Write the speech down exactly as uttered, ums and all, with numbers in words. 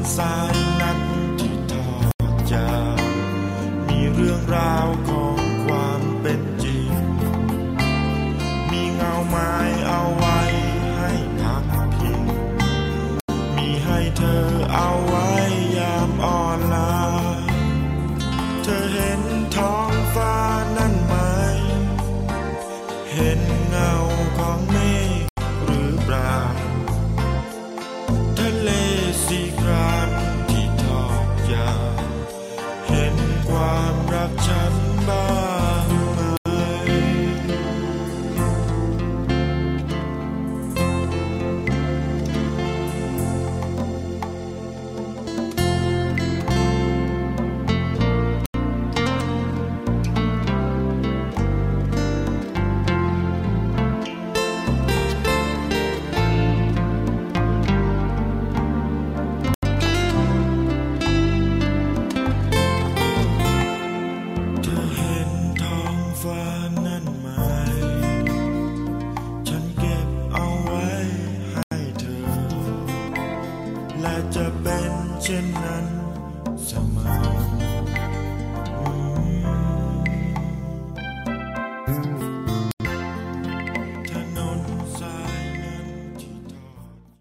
สายนัดที่ทอดจากมีเรื่องราวของความเป็นจริงมีเงาไม้เอาไว้ให้พักพิงมีให้เธอเอาไว้ยามอ่อนล้าเธอเห็นท้องฟ้านั่นไหมเห็นเงาของเมฆหรือเปล่าทะเลสีครามที่ทอดยาวเห็นความรักฉันบ้างไหมจะเป็นเช่นนั้นเสมอ